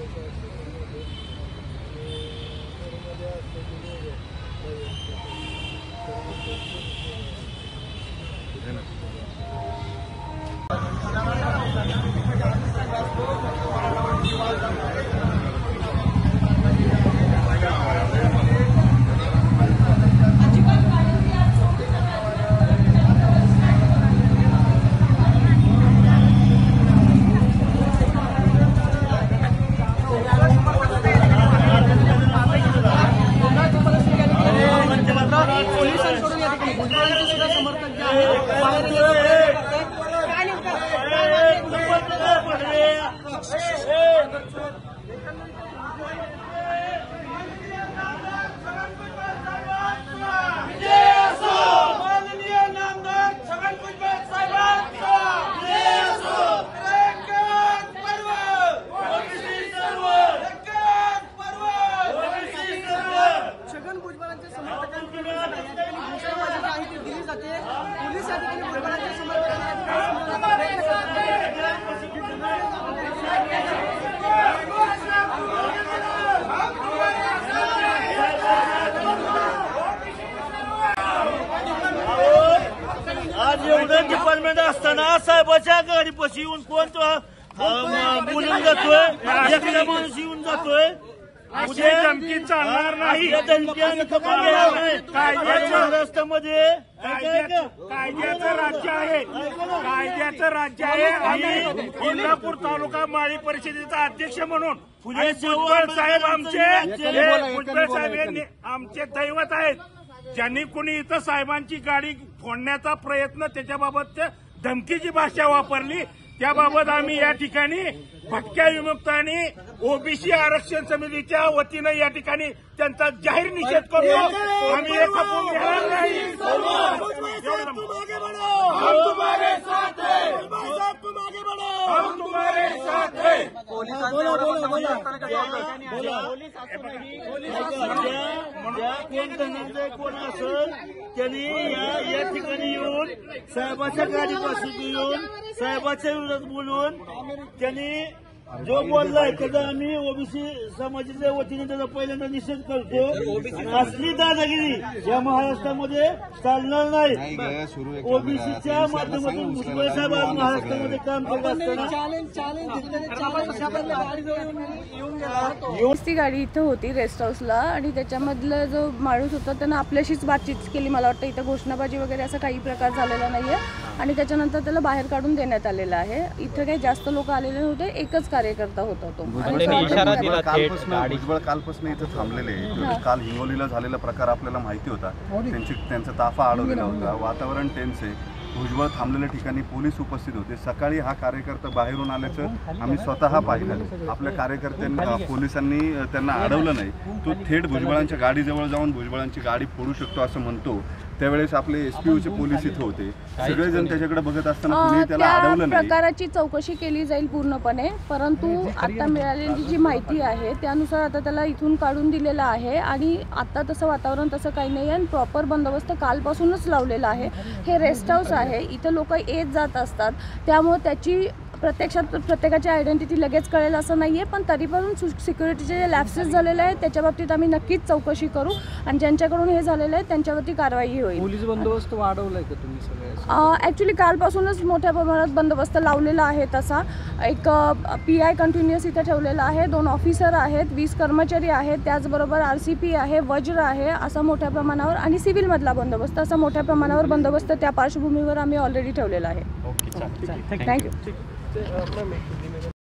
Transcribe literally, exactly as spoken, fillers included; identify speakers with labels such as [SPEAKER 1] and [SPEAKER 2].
[SPEAKER 1] Department असताना साहेबाच्या गाडीपाशी येऊन कोण बोलून जातोय, एखादा माणूस येऊन जातोय,
[SPEAKER 2] धमकी चालणार नाही.
[SPEAKER 1] महाराष्ट्रामध्ये
[SPEAKER 2] कायद्याचं राज्य आहे, कायद्याचं राज्य आहे. आम्ही कोल्हापूर तालुका माळी परिषदेचा अध्यक्ष म्हणून भुजबळ साहेब आमचे भुजबळ साहेब आमचे दैवत आहेत. ज्यांनी कुणी इथं साहेबांची गाडी फोडण्याचा प्रयत्न, त्याच्याबाबत धमकीची भाषा वापरली, त्याबाबत आम्ही या ठिकाणी भटक्या विमुक्त आणि ओबीसी आरक्षण समितीच्या वतीनं या ठिकाणी त्यांचा जाहीर निषेध करू. आम्ही हे खपून घेणार नाही.
[SPEAKER 1] कोण असेल त्यांनी या ठिकाणी येऊन साहेबाच्या गाडीपासून येऊन साहेबाच्या विरोधात बोलून त्यांनी जो बोललाय त्याचा आम्ही ओबीसी समाजाच्या वतीने त्याचा पहिल्यांदा निषेध करतो. असली दादागिरी या महाराष्ट्रामध्ये चालणार नाही. ओबीसीच्या माध्यमातून भुजबळ साहेब आज महाराष्ट्रामध्ये काम करत
[SPEAKER 3] असताना ती गाडी इथं होती रेस्ट हाऊसला आणि त्याच्यामधला जो माणूस होता त्यानं आपल्याशीच बातचीत केली. मला वाटतं इथं घोषणाबाजी वगैरे असा काही प्रकार झालेला नाहीये आणि त्याच्यानंतर त्याला बाहेर काढून देण्यात आलेलं आहे. इथं काही जास्त लोक आलेले नव्हते, एकच कार्यकर्ता होता तो.
[SPEAKER 4] भुजबळ कालपासून इथं थांबलेले. काल हिंगोलीला झालेला प्रकार आपल्याला माहिती होता. त्यांची त्यांचा ताफा अडवलेला होता. वातावरण टेन्स आहे. भुजबळ थांबलेल्या ठिकाणी पोलीस उपस्थित होते. सकाळी हा कार्यकर्ता बाहेरून आल्याचं आम्ही स्वतः पाहिलं. आपल्या कार्यकर्त्यांनी पोलिसांनी त्यांना अडवलं नाही. तो थेट भुजबळांच्या गाडीजवळ जाऊन भुजबळांची गाडी फोडू शकतो असं म्हणतो. त्यावेळेस आपले एसपीओचे पोलीस इथे होते. सगळेजण त्याच्याकडे बघत असताना कुणी त्याला अडवलं नाही.
[SPEAKER 3] प्रकाराची चौकशी केली जाईल पूर्णपणे, परंतु आता मिळालेली जी माहिती आहे त्यानुसार आता त्याला इथून काढून दिलेलं आहे आणि आता तसं वातावरण तसं काही नाही आणि प्रॉपर बंदोबस्त कालपासूनच लावलेला आहे. हे रेस्ट हाऊस आहे, इथं लोक येत जात असतात, त्यामुळे त्याची प्रत्यक्षात प्रत्येकाची आयडेंटिटी लगेच कळेल असं नाही आहे. पण तरी पण सिक्युरिटीचे जे लॅप्सेस झालेले आहेत त्याच्या बाबतीत आम्ही नक्कीच चौकशी करू आणि ज्यांच्याकडून हे झालेलं आहे त्यांच्यावरती कारवाई होईल.
[SPEAKER 5] पोलीस बंदोबस्त वाढवलाय का तुम्ही सगळे?
[SPEAKER 3] ॲक्च्युली कालपासूनच मोठ्या प्रमाणात बंदोबस्त लावलेला आहे. तसा एक पी आय कंटिन्युअस इथे ठेवलेला आहे, दोन ऑफिसर आहेत, वीस कर्मचारी आहेत, त्याचबरोबर आर सी पी आहे, वज्र आहे, असा मोठ्या प्रमाणावर आणि सिव्हिलमधला बंदोबस्त असा मोठ्या प्रमाणावर बंदोबस्त त्या पार्श्वभूमीवर आम्ही ऑलरेडी ठेवलेला आहे.
[SPEAKER 5] Okay,
[SPEAKER 3] thank you.